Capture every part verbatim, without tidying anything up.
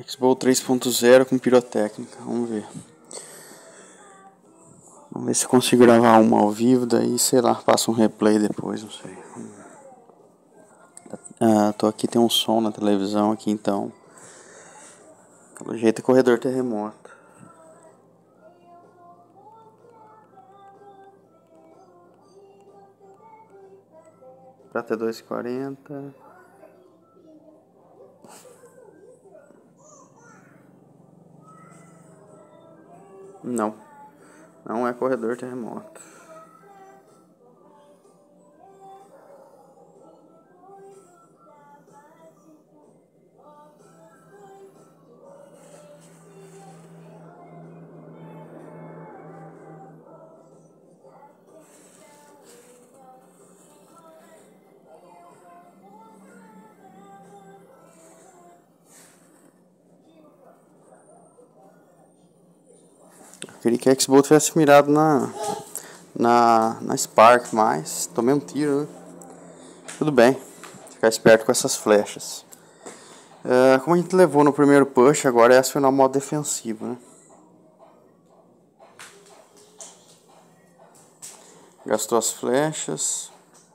X-Bow três ponto zero com pirotécnica, vamos ver. Vamos ver se eu consigo gravar uma ao vivo, daí sei lá, passa um replay depois, não sei. Ah, tô aqui, tem um som na televisão aqui, então pelo jeito é corredor terremoto. Prata dois e quarenta. Não, não é corredor terremoto. Eu queria que a X-Bow tivesse mirado na, na, na Spark, mas tomei um tiro, né? Tudo bem, ficar esperto com essas flechas. Uh, como a gente levou no primeiro push, agora é acionar o modo defensivo, né? Gastou as flechas.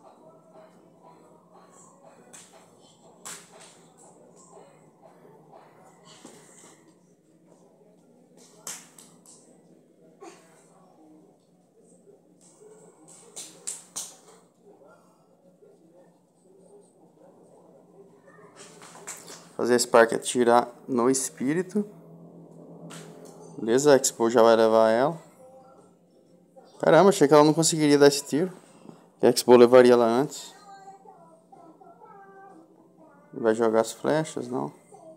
Fazer a Spark atirar no espírito. Beleza, a X-Bow já vai levar ela. Caramba, achei que ela não conseguiria dar esse tiro. Que a X-Bow levaria ela antes. Vai jogar as flechas, não.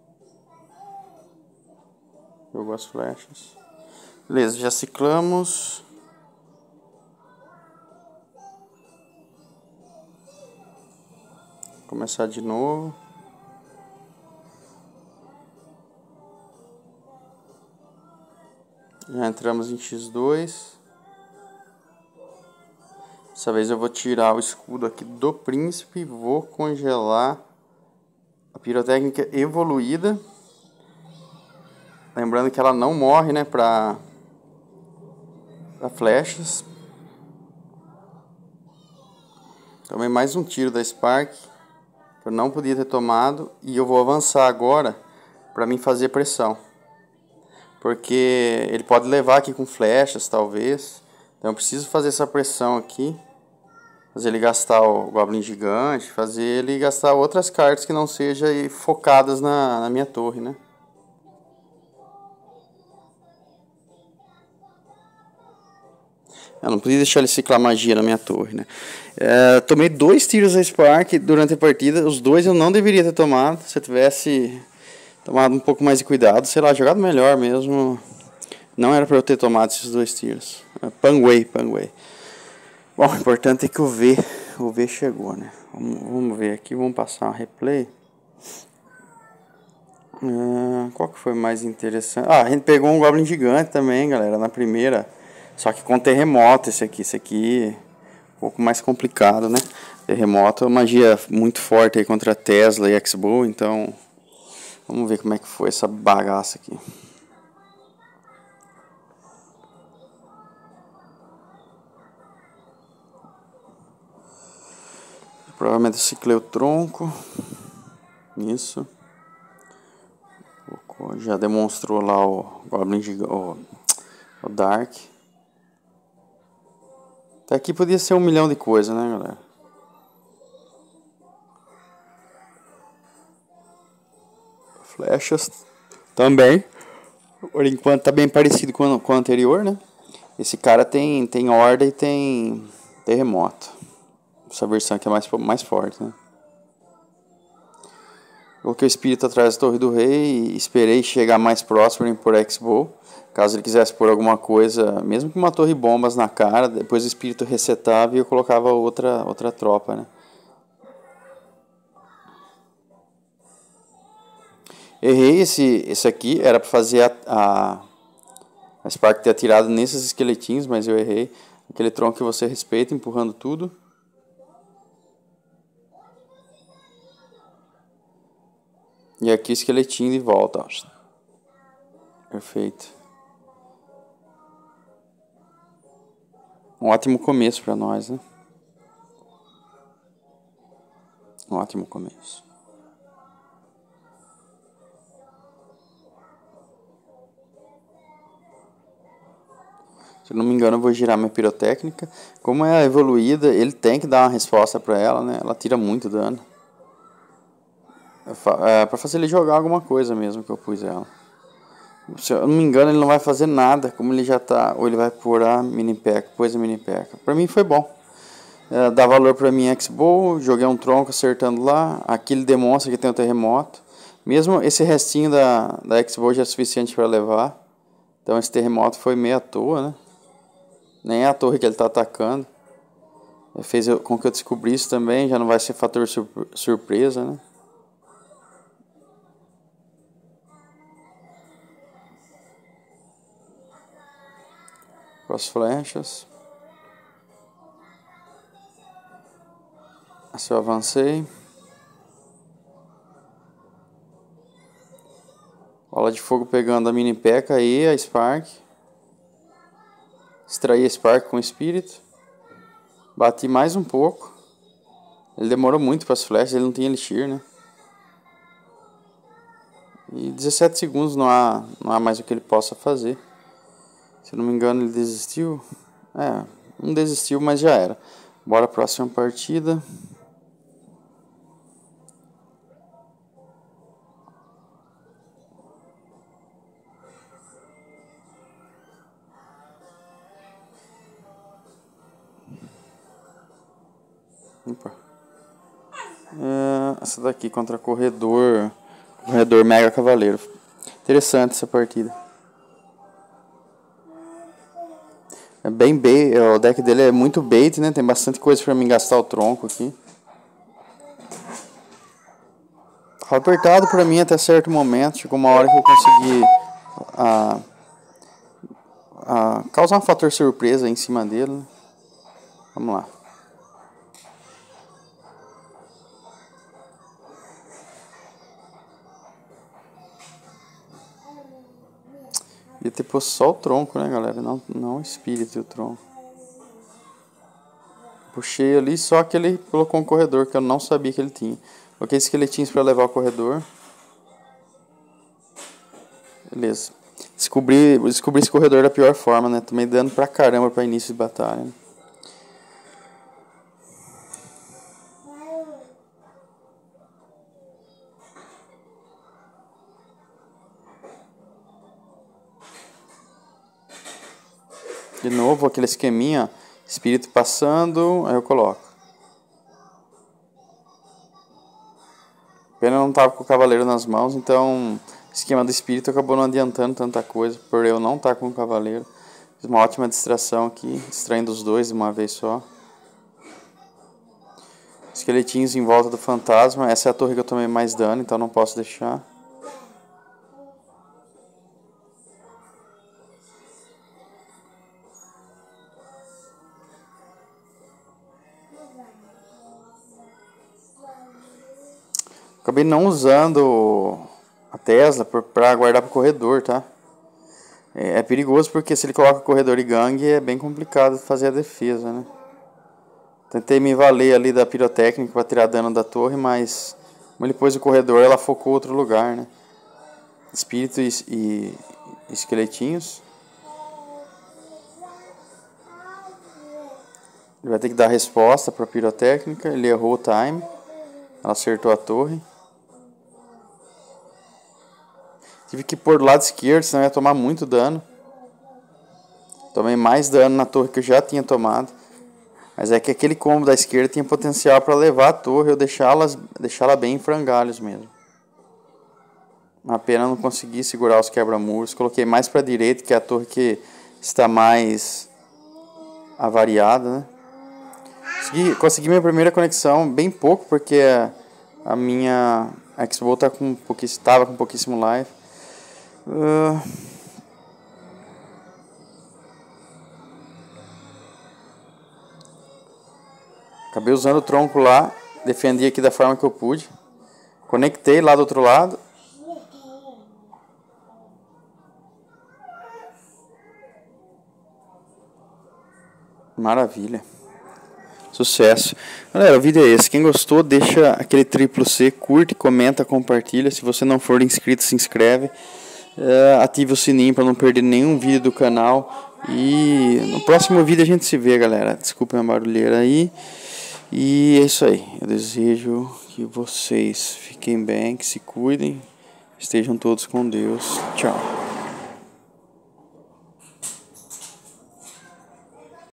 Jogou as flechas. Beleza, já ciclamos. Começar de novo. Já entramos em X dois. Dessa vez eu vou tirar o escudo aqui do príncipe. Vou congelar a pirotécnica evoluída. Lembrando que ela não morre, né, pra, pra flechas. Tomei mais um tiro da Spark, que eu não podia ter tomado. E eu vou avançar agora pra mim fazer pressão. Porque ele pode levar aqui com flechas, talvez. Então eu preciso fazer essa pressão aqui. Fazer ele gastar o Goblin Gigante. Fazer ele gastar outras cartas que não sejam focadas na, na minha torre, né? Eu não podia deixar ele ciclar magia na minha torre, né? É, tomei dois tiros da Spark durante a partida. Os dois eu não deveria ter tomado. Se eu tivesse tomado um pouco mais de cuidado, sei lá, jogado melhor mesmo. Não era para eu ter tomado esses dois tiros. Panguei, panguei. Bom, o importante é que o V, o V chegou, né? Vamos, vamos ver aqui, vamos passar um replay. Uh, qual que foi mais interessante? Ah, a gente pegou um Goblin Gigante também, galera, na primeira. Só que com terremoto esse aqui. Esse aqui um pouco mais complicado, né? Terremoto é uma magia muito forte aí contra Tesla e X-Bow, então vamos ver como é que foi essa bagaça aqui. Provavelmente eu ciclei o tronco. Isso. Já demonstrou lá o Goblin Gigante, o, o Dark. Até aqui podia ser um milhão de coisas, né, galera? Flechas também. Por enquanto tá bem parecido com o, com o anterior, né? Esse cara tem, tem horda e tem terremoto. Essa versão aqui é mais, mais forte, né? Coloquei o espírito atrás da torre do rei e esperei chegar mais próximo por X-Bow. Caso ele quisesse pôr alguma coisa, mesmo que uma torre bombas na cara, depois o espírito resetava e eu colocava outra, outra tropa, né? Errei esse, esse aqui, era para fazer a, a, a Spark ter atirado nesses esqueletinhos, mas eu errei. Aquele tronco que você respeita, empurrando tudo. E aqui o esqueletinho de volta, ó. Perfeito. Um ótimo começo para nós, né? Um ótimo começo. Se eu não me engano, eu vou girar minha pirotécnica. Como é evoluída, ele tem que dar uma resposta para ela, né? Ela tira muito dano. É para fazer ele jogar alguma coisa mesmo que eu pus ela. Se eu não me engano, ele não vai fazer nada, como ele já tá. Ou ele vai pôr a mini P.E.K.K.A, pôs a mini P.E.K.K.A. Pra mim foi bom. É, dá valor pra mim X-Bow, joguei um tronco acertando lá. Aqui ele demonstra que tem um terremoto. Mesmo esse restinho da, da X-Bow já é suficiente para levar. Então esse terremoto foi meio à toa, né? Nem é a torre que ele tá atacando. Fez com que eu descobrisse também, já não vai ser fator surpresa, né? Com as flechas. Assim eu avancei. Bola de fogo pegando a mini P.E.K.K.A e a Spark. Extraí a Spark com o espírito. Bati mais um pouco. Ele demorou muito para as flechas, ele não tinha elixir, né? E dezessete segundos não há, não há mais o que ele possa fazer. Se eu não me engano, ele desistiu. É, não desistiu, mas já era. Bora a próxima partida. Opa. É, essa daqui contra corredor. Corredor Mega Cavaleiro. Interessante essa partida. É bem bait, o deck dele é muito bait, né? Tem bastante coisa pra mim gastar o tronco aqui. Tava apertado pra mim até certo momento. Chegou uma hora que eu consegui ah, ah, causar um fator surpresa em cima dele, né? Vamos lá. Ia ter posto só o tronco, né, galera? Não, não o espírito e o tronco. Puxei ali, só que ele colocou um corredor que eu não sabia que ele tinha. Coloquei esqueletinhos pra levar o corredor. Beleza. Descobri, descobri esse corredor da pior forma, né? Tomei dano pra caramba pra início de batalha, né? De novo, aquele esqueminha, espírito passando, aí eu coloco. Pena eu não tava com o cavaleiro nas mãos, então o esquema do espírito acabou não adiantando tanta coisa, por eu não estar com o cavaleiro. Fiz uma ótima distração aqui, distraindo os dois de uma vez só. Esqueletinhos em volta do fantasma, essa é a torre que eu tomei mais dano, então não posso deixar. Acabei não usando a Tesla para guardar para o corredor, tá? É, é perigoso porque se ele coloca corredor e gangue é bem complicado fazer a defesa, né? Tentei me valer ali da pirotécnica para tirar dano da torre, mas como ele pôs o corredor, ela focou outro lugar, né? Espírito e, e esqueletinhos. Ele vai ter que dar resposta para a pirotécnica. Ele errou o time. Ela acertou a torre. Tive que pôr do lado esquerdo, senão ia tomar muito dano. Tomei mais dano na torre que eu já tinha tomado. Mas é que aquele combo da esquerda tinha potencial para levar a torre ou deixá-la deixá-la bem em frangalhos mesmo. Uma pena não consegui segurar os quebra-muros. Coloquei mais para a direita, que é a torre que está mais avariada, né? Consegui, consegui minha primeira conexão bem pouco, porque a, a minha X-Bow tá com estava com pouquíssimo life. Uh... Acabei usando o tronco lá, defendi aqui da forma que eu pude. Conectei lá do outro lado. Maravilha. Sucesso. Galera, o vídeo é esse. Quem gostou, deixa aquele triplo C, curte, comenta, compartilha. Se você não for inscrito, se inscreve. Uh, ative o sininho para não perder nenhum vídeo do canal. E no próximo vídeo a gente se vê, galera. Desculpa a barulheira aí. E é isso aí. Eu desejo que vocês fiquem bem, que se cuidem. Estejam todos com Deus. Tchau.